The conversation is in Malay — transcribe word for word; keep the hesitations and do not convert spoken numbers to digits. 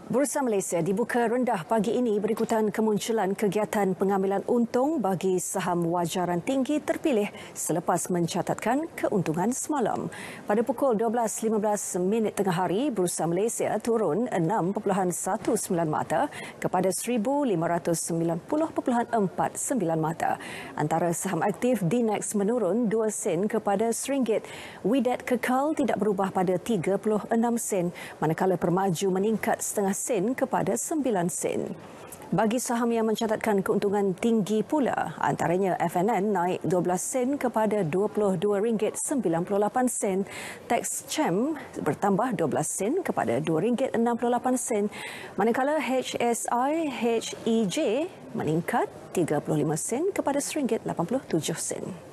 Bursa Malaysia dibuka rendah pagi ini berikutan kemunculan kegiatan pengambilan untung bagi saham wajaran tinggi terpilih selepas mencatatkan keuntungan semalam. Pada pukul dua belas lima belas minit tengah hari, Bursa Malaysia turun enam perpuluhan sembilan belas mata kepada seribu lima ratus sembilan puluh perpuluhan empat sembilan mata. Antara saham aktif, D NEX menurun dua sen kepada seringgit. Widet kekal tidak berubah pada tiga puluh enam sen, manakala Permaju meningkat setengah sen kepada sembilan sen. Bagi saham yang mencatatkan keuntungan tinggi pula, antaranya F N N naik dua belas sen kepada dua puluh dua ringgit sembilan puluh lapan sen, Texchem bertambah dua belas sen kepada dua ringgit enam puluh lapan sen, manakala H S I H E J meningkat tiga puluh lima sen kepada seringgit lapan puluh tujuh sen.